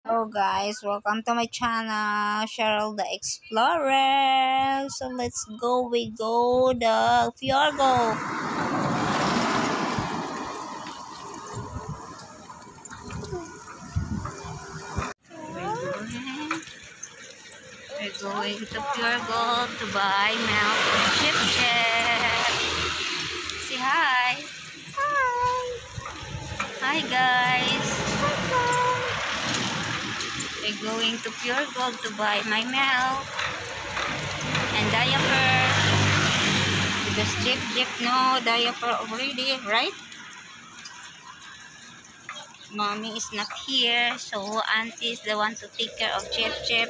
Hello guys, welcome to my channel, Cheryl the Explorer. So let's go, we go the Fiorgo. We're going to Puregold to buy milk and chip chip. Say hi. Hi. Hi guys. We're going to Puregold to buy my milk and diaper. Because Chip no diaper already, right? Mommy is not here, so auntie is the one to take care of Chip.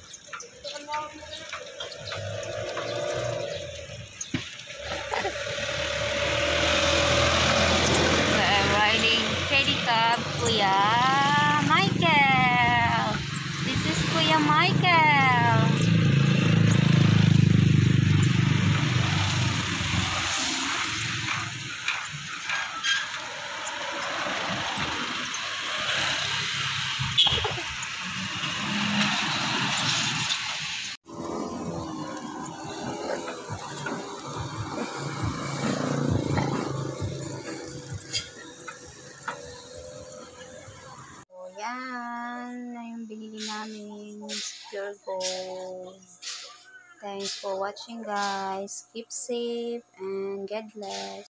We're riding pedicab, Kuya Michael. This is Kuya Michael. So, yan na yung binili namin. Pure gold. Thanks for watching guys. Keep safe and God bless.